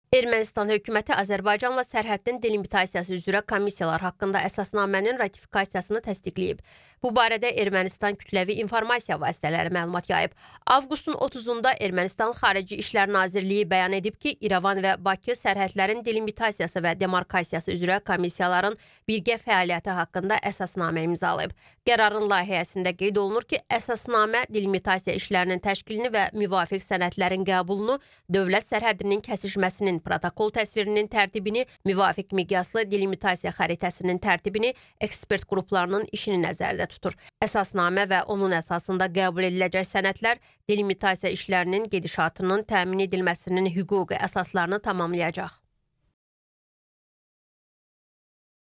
Ermənistan hökuməti Azərbaycanla sərhədin delimitasiyası üzrə komissiyalar haqqında əsasnamənin ratifikasiyasını təsdiqləyib. Bu barədə Ermənistan kütləvi informasiya vasitələri məlumat yayıb. Avqustun 30-da Ermənistan Xarici İşlər Nazirliyi bəyan edib ki, İrəvan və Bakı sərhədlərin delimitasiyası və demarkasiyası üzrə komissiyaların birgə fəaliyyəti haqqında əsasnamə imzalayıb. Qərarın layihəsində qeyd olunur ki, əsasnamə delimitasiya işlərinin təşkilini və müvafiq sənədlərin qəbulunu, dövlət sərhədinin kəsişməsinin protokol təsvirinin tərtibini, müvafiq miqyaslı delimitasiya xəritəsinin tərtibini, ekspert qruplarının işini nəzərdə tutur. Əsasnamə və onun əsasında qəbul ediləcək sənədlər delimitasiya işlərinin gedişatının təmin edilməsinin hüquqi əsaslarını tamamlayacaq.